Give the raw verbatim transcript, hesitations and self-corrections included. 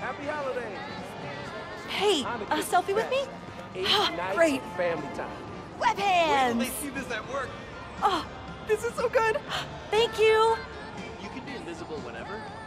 Happy holidays. Hey, a selfie with me? Eight Oh, nights great. of family time. Web Wait till hands! they see this at work. Oh, this is so good. Thank you. You can be invisible whenever,